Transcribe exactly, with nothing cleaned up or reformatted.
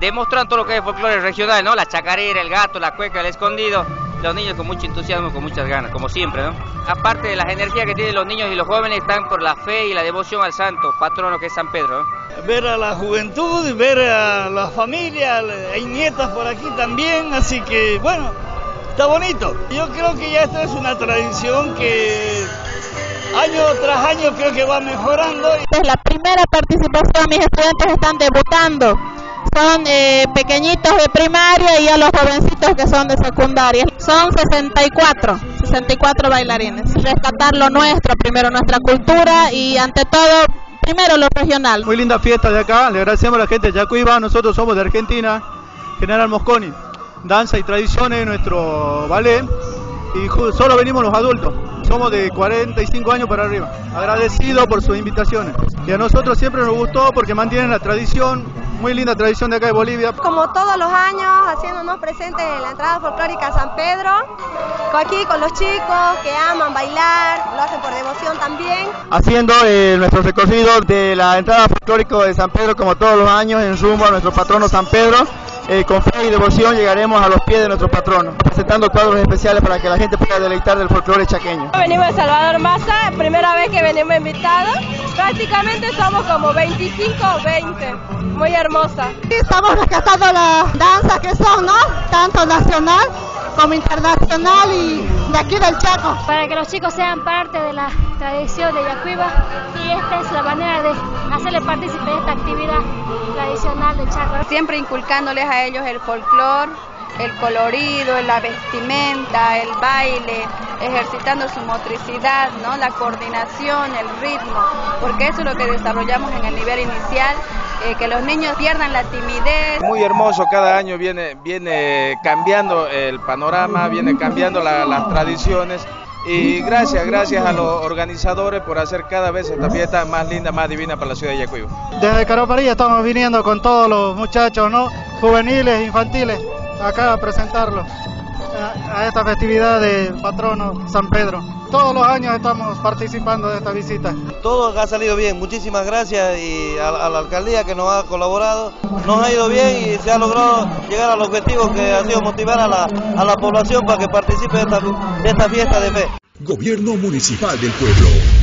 demostrando todo lo que es el folclore regional, ¿no? La chacarera, el gato, la cueca, el escondido. Los niños con mucho entusiasmo, con muchas ganas, como siempre, ¿no? Aparte de las energías que tienen los niños y los jóvenes, están por la fe y la devoción al santo patrono que es San Pedro, ¿no? Ver a la juventud, ver a la familia, hay nietas por aquí también, así que bueno, está bonito. Yo creo que ya esta es una tradición que año tras año creo que va mejorando. Es la primera participación, mis estudiantes están debutando. Son eh, pequeñitos de primaria y a los jovencitos que son de secundaria. Son sesenta y cuatro, sesenta y cuatro bailarines. Rescatar lo nuestro, primero nuestra cultura y ante todo, primero lo regional. Muy linda fiesta de acá, le agradecemos a la gente de Yacuiba, nosotros somos de Argentina, General Mosconi. Danza y tradiciones, nuestro ballet, y solo venimos los adultos. Somos de cuarenta y cinco años para arriba. Agradecido por sus invitaciones. Y a nosotros siempre nos gustó porque mantienen la tradición, muy linda tradición de acá de Bolivia. Como todos los años, haciéndonos presentes en la entrada folclórica San Pedro, aquí con los chicos que aman bailar, lo hacen por devoción también. Haciendo eh, nuestro recorrido de la entrada folclórica de San Pedro, como todos los años, en rumbo a nuestro patrono San Pedro. Eh, con fe y devoción llegaremos a los pies de nuestro patrono, presentando cuadros especiales para que la gente pueda deleitar del folclore chaqueño. Venimos de Salvador Maza, primera vez que venimos invitados, prácticamente somos como veinticinco o veinte, muy hermosa. Estamos rescatando las danzas que son, ¿no? Tanto nacional como internacional y de aquí del Chaco. Para que los chicos sean parte de la tradición de Yacuiba, y esta es la manera de hacerles partícipe de esta actividad tradicional del Chaco. Siempre inculcándoles a ellos el folclore, el colorido, la vestimenta, el baile, ejercitando su motricidad, ¿no? La coordinación, el ritmo, porque eso es lo que desarrollamos en el nivel inicial, eh, que los niños pierdan la timidez. Muy hermoso, cada año viene, viene cambiando el panorama, viene cambiando la, las tradiciones. Y gracias, gracias a los organizadores por hacer cada vez esta fiesta más linda, más divina para la ciudad de Yacuiba. Desde Caroparilla estamos viniendo con todos los muchachos, ¿no? Juveniles, infantiles, acá a presentarlo a, a esta festividad del patrono San Pedro. Todos los años estamos participando de esta visita. Todo ha salido bien, muchísimas gracias y a, a la alcaldía que nos ha colaborado. Nos ha ido bien y se ha logrado llegar al objetivo que ha sido motivar a la, a la población para que participe de esta, de esta fiesta de fe. Gobierno Municipal del Pueblo.